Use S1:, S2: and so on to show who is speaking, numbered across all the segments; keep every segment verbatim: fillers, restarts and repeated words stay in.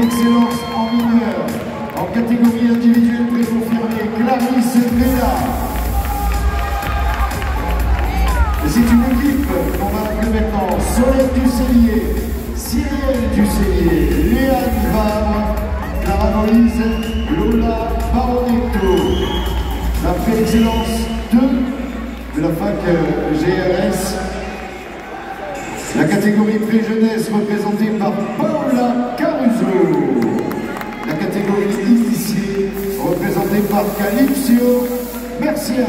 S1: excellence en mineur. En catégorie individuelle préconfirmée, Clarisse Vela. Et c'est une équipe qu'on va appeler maintenant Solène Ducellier, Cyrielle Ducellier, Léane Vabre, Clara Moïse, Lola Baronetto. La pré-excellence deux de la fac G R S. La catégorie pré-jeunesse représentée par Paola Caruso. La catégorie initiée représentée par Calypso Mercier.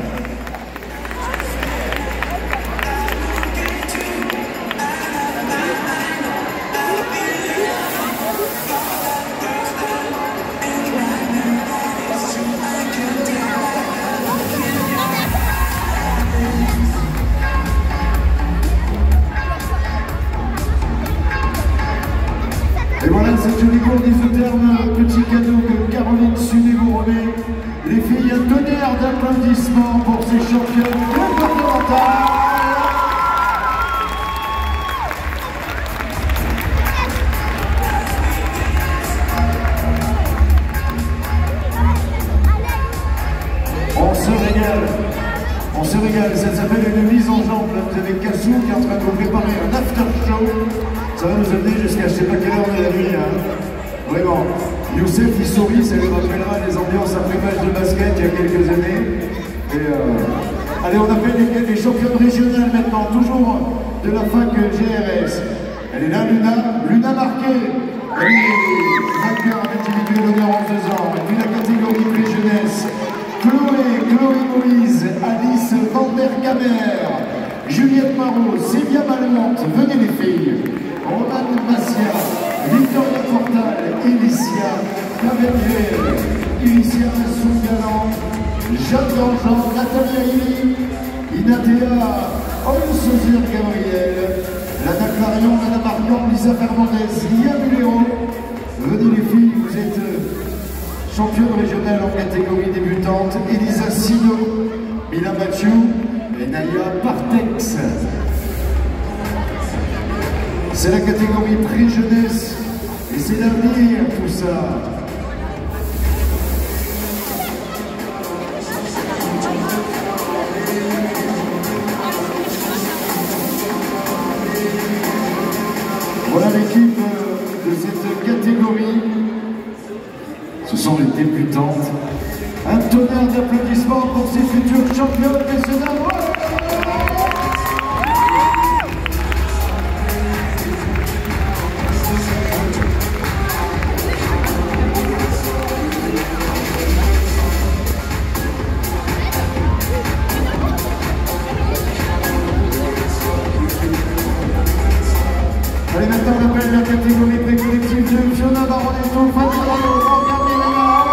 S1: Et voilà, c'est une école d'isotherme, petit cadeau que Caroline Suné vous remet. Les filles, un tonnerre d'applaudissements pour ces championnes départementales. On se régale, on se régale, ça s'appelle une mise en jambe. Là, vous avez Cassou qui est en train de vous préparer un after show. Ça va nous amener jusqu'à je sais pas quelle heure de la nuit. Hein. Vraiment. Youssef, il sourit, ça lui rappellera les ambiances après match de basket il y a quelques années. Et euh... Allez, on appelle les, les championnes régionales maintenant, toujours de la fac G R S. Elle est là, Luna, Luna Marquet. Elle est vainqueur en individuel honneur en deux ans. Et puis la catégorie pré-jeunesse, Chloé, Chloé Moïse, Alice Vandergamer, Juliette Marot, Sylvia Malmonte, venez les filles. Romane Massia, Victoria Portal, Elysia, Gabriel, Elysia Masson-Galant, Jeanne Dangean, Nathalie Aïli, Inatea, Olsozir Gabriel, Lana Clarion, Lana Marion, Lisa Fernandez, Lia Muléo. Venez les filles, vous êtes championne régionale en catégorie débutante, Elisa Sino, Mila Mathieu et Naya Partex. C'est la catégorie pré-jeunesse et c'est l'avenir tout ça. Voilà l'équipe de cette catégorie. Ce sont les débutantes. Un tonnerre d'applaudissements pour ces futures championnes, messieurs dames. Allez, maintenant on appelle la catégorie pré-collective de Fiona Baronetto, Fanny Rano, Morgane Milena,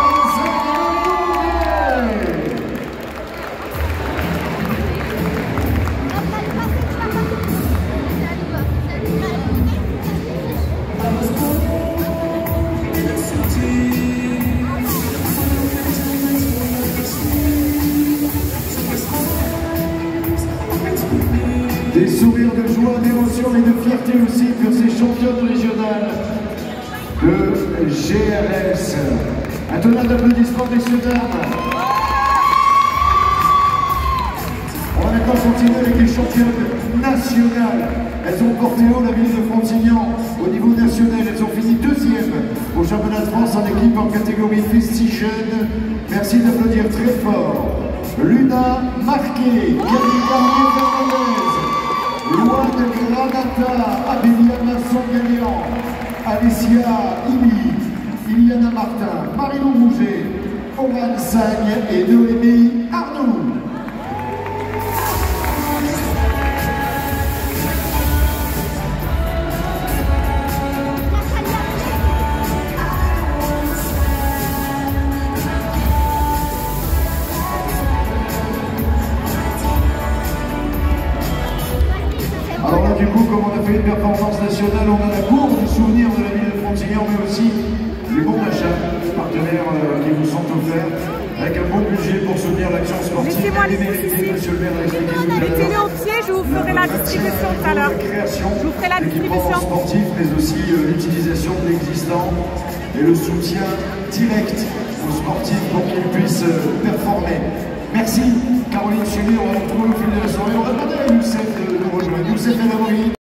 S1: des sourires de joie, d'émotion et de fierté aussi pour ces championnes régionales de G R S. Un tonnerre d'applaudissements, messieurs dames. On va maintenant continuer avec les championnes nationales. Elles ont porté haut la ville de Frontignan au niveau national. Elles ont fini deuxième au championnat de France en équipe en catégorie Festation. Merci d'applaudir très fort Luna Marquet, Camille Garnier-Fernandez, Loane Granata, Abélia Masson-Gagnant, Alicia Imi, Iliana Martin, Marilou Rouget, Oran Sagne et Noémie Arnoux. Alors là, du coup, comme on a fait une performance nationale, on a la cour du souvenir de la ville de Frontignan, mais aussi les bons d'achat, partenaires euh, qui vous sont offerts, avec un bon budget pour soutenir l'action sportive.
S2: Laissez-moi les Monsieur le maire a expliqué tout à l'heure. Mettez-les au pied, je vous ferai la la distribution tout à l'heure. Je vous ferai la distribution.
S1: Sportif, mais aussi euh, l'utilisation de l'existant et le soutien direct aux sportifs pour qu'ils puissent euh, performer. Merci Caroline Chenu, on va retrouver au fil de la soirée. On va demander à Youssef de, de rejoindre. Youssef El Amri.